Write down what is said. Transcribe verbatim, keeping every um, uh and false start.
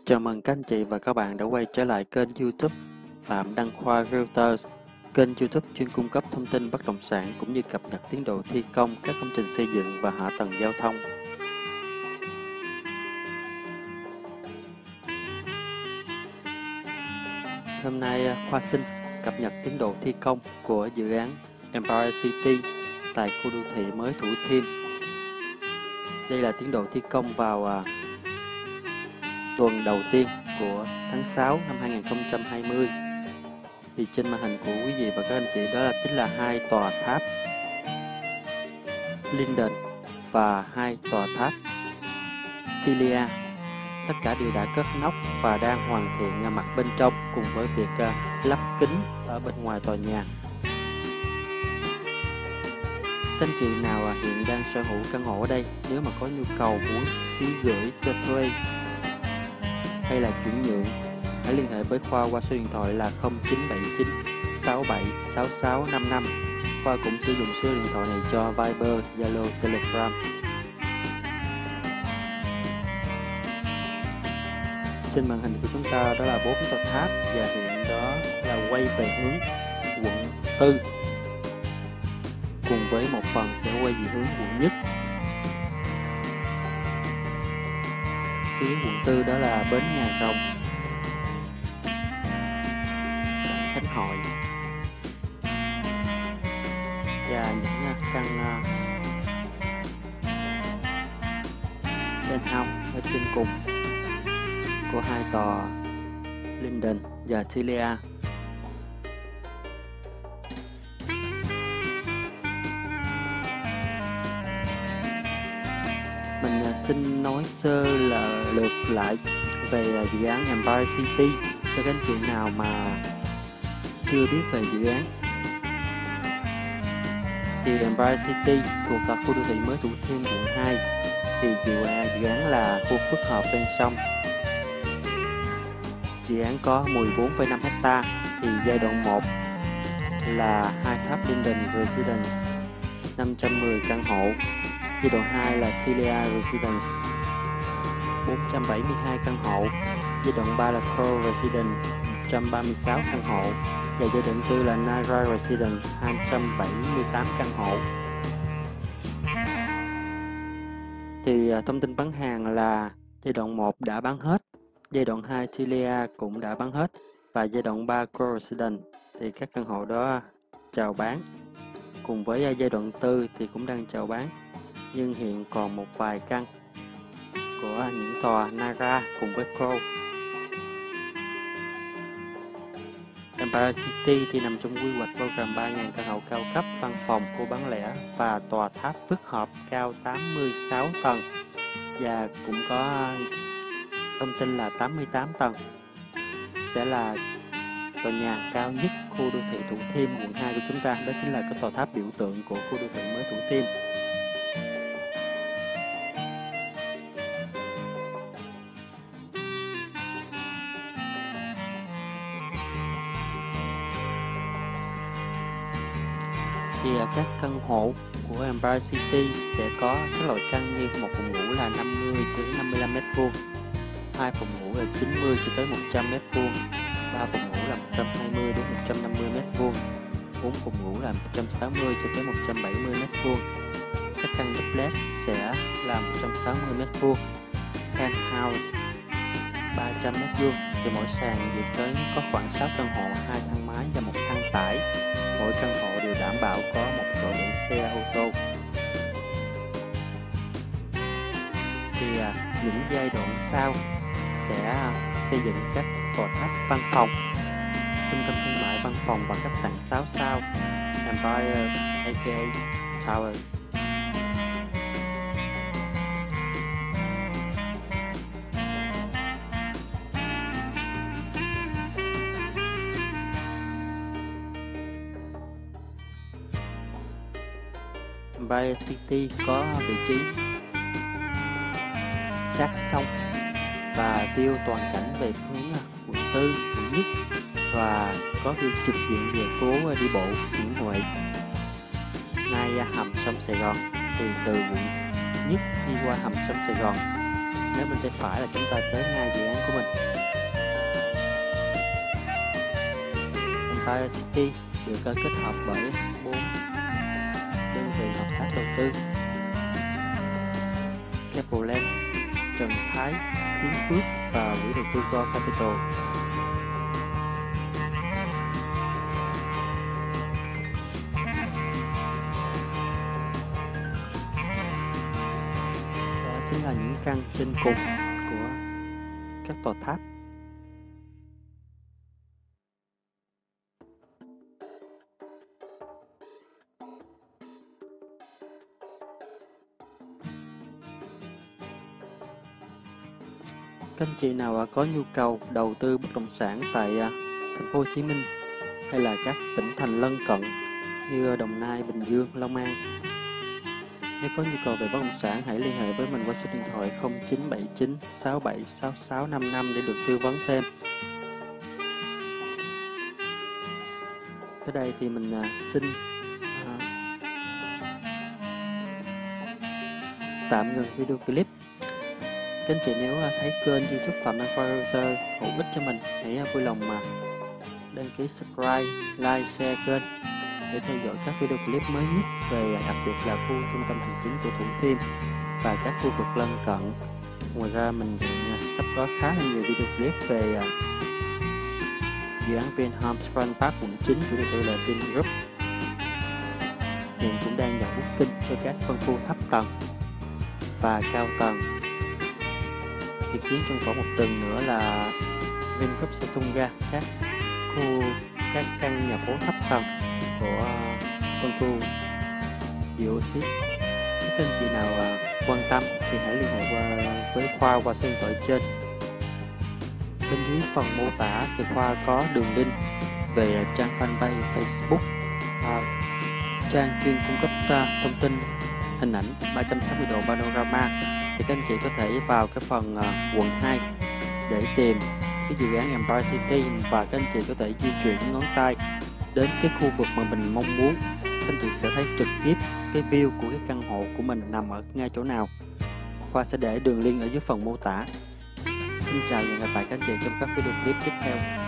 Chào mừng các anh chị và các bạn đã quay trở lại kênh YouTube Phạm Đăng Khoa Realtors, kênh YouTube chuyên cung cấp thông tin bất động sản cũng như cập nhật tiến độ thi công các công trình xây dựng và hạ tầng giao thông. Hôm nay Khoa xin cập nhật tiến độ thi công của dự án Empire City tại khu đô thị mới Thủ Thiêm. Đây là tiến độ thi công vào tuần đầu tiên của tháng sáu năm hai nghìn không trăm hai mươi. Thì trên màn hình của quý vị và các anh chị đó là chính là hai tòa tháp Linden và hai tòa tháp Tilia. Tất cả đều đã cất nóc và đang hoàn thiện mặt bên trong cùng với việc lắp kính ở bên ngoài tòa nhà. Các anh chị nào hiện đang sở hữu căn hộ ở đây, nếu mà có nhu cầu muốn ký gửi cho thuê hay là chuyển nhượng, hãy liên hệ với Khoa qua số điện thoại là không chín bảy chín sáu bảy sáu sáu năm năm. Khoa cũng sử dụng số điện thoại này cho Viber, Zalo, Telegram. Trên màn hình của chúng ta đó là bốn tòa tháp và hiện đó là quay về hướng quận tư, cùng với một phần sẽ quay về hướng quận nhất. Phía quận tư đó là bến Nhà Rồng, Khánh Hội và những căn penthouse ở trên cùng của hai tòa Linden và Tilia. Mình xin nói sơ là lược lại về dự án Empire City cho các anh chị nào mà chưa biết về dự án. Thì Empire City thuộc vào khu đô thị mới Thủ Thiêm quận hai. Thì dự án, dự án là khu phức hợp ven sông. Dự án có mười bốn phẩy năm héc ta. Thì giai đoạn một là hai tháp Linden Residence năm trăm mười căn hộ. Giai đoạn hai là Tilia Residence bốn trăm bảy mươi hai căn hộ. Giai đoạn ba là Crow Residence một trăm ba mươi sáu căn hộ. Và giai đoạn tư là Naira Residence hai trăm bảy mươi tám căn hộ. Thì thông tin bán hàng là giai đoạn một đã bán hết, giai đoạn hai Tilia cũng đã bán hết, và giai đoạn ba Crow Residence thì các căn hộ đó chào bán. Cùng với giai đoạn tư thì cũng đang chào bán, nhưng hiện còn một vài căn của những tòa Naira cùng với Crow. Empire City thì nằm trong quy hoạch bao gồm ba nghìn căn hộ cao cấp, văn phòng, khu bán lẻ và tòa tháp phức hợp cao tám mươi sáu tầng, và cũng có thông tin là tám mươi tám tầng. Sẽ là tòa nhà cao nhất khu đô thị Thủ Thiêm quận hai của chúng ta, đó chính là cái tòa tháp biểu tượng của khu đô thị mới Thủ Thiêm. Thì các căn hộ của Empire City sẽ có các loại căn như một phòng ngủ là năm mươi cho đến năm mươi lăm mét vuông, hai phòng ngủ là chín mươi cho tới một trăm mét vuông, ba phòng ngủ là một trăm hai mươi đến một trăm năm mươi mét vuông, bốn phòng ngủ là một trăm sáu mươi cho tới một trăm bảy mươi mét vuông. Các căn duplex sẽ là một trăm sáu mươi mét vuông, penthouse ba trăm mét vuông. Thì mỗi sàn dự kiến có khoảng sáu căn hộ, hai thang máy và một thang tải. Mỗi căn hộ đều đảm bảo có một chỗ để xe ô tô. Thì à, những giai đoạn sau sẽ à, xây dựng các tòa tháp văn phòng, trung tâm thương mại, văn phòng và khách sạn sáu sao Empire aka Tower. Empire City có vị trí sát sông và view toàn cảnh về hướng quận tư, quận nhất, và có view trực diện về phố đi bộ Nguyễn Huệ, ngay hầm sông Sài Gòn. Thì từ quận nhất đi qua hầm sông Sài Gòn Nếu bên tay phải là chúng ta tới ngay dự án của mình. Empire City được kết hợp bởi bốn đơn vị hợp tác đầu tư: Capleland, Trần Thái, Tiến Phước và quỹ đầu tư Go Capital. Đó chính là những căn trên cùng của các tòa tháp. Các anh chị nào có nhu cầu đầu tư bất động sản tại thành phố Hồ Chí Minh hay là các tỉnh thành lân cận như Đồng Nai, Bình Dương, Long An, nếu có nhu cầu về bất động sản hãy liên hệ với mình qua số điện thoại không chín bảy chín sáu bảy sáu sáu năm năm để được tư vấn thêm. Tới đây thì mình xin tạm ngừng video clip. Các anh chị nếu thấy kênh YouTube Phạm Đăng Khoa Realtor hữu ích cho mình, hãy vui lòng mà đăng ký subscribe, like, share kênh để theo dõi các video clip mới nhất về đặc biệt là khu trung tâm hành chính của Thủ Thiêm và các khu vực lân cận. Ngoài ra mình sắp có khá là nhiều video clip về dự án Vinhomes Grand Park quận chín, chủ đầu tư là Vingroup. Hiện cũng đang nhận booking cho các phân khu thấp tầng và cao tầng. Dự kiến trong khoảng một tuần nữa là Vingroup sẽ tung ra các khu các căn nhà phố thấp tầng của phân khu Geosis. Nếu các anh chị nào quan tâm thì hãy liên hệ qua với Khoa qua số điện thoại trên. Bên dưới phần mô tả thì Khoa có đường link về trang fanpage Facebook, à, trang chuyên cung cấp thông tin hình ảnh ba trăm sáu mươi độ panorama, thì các anh chị có thể vào cái phần uh, quận hai để tìm cái dự án Empire City và các anh chị có thể di chuyển ngón tay đến cái khu vực mà mình mong muốn. Các anh chị sẽ thấy trực tiếp cái view của cái căn hộ của mình nằm ở ngay chỗ nào. Khoa sẽ để đường link ở dưới phần mô tả. Xin chào và hẹn gặp lại các anh chị trong các video clip tiếp theo.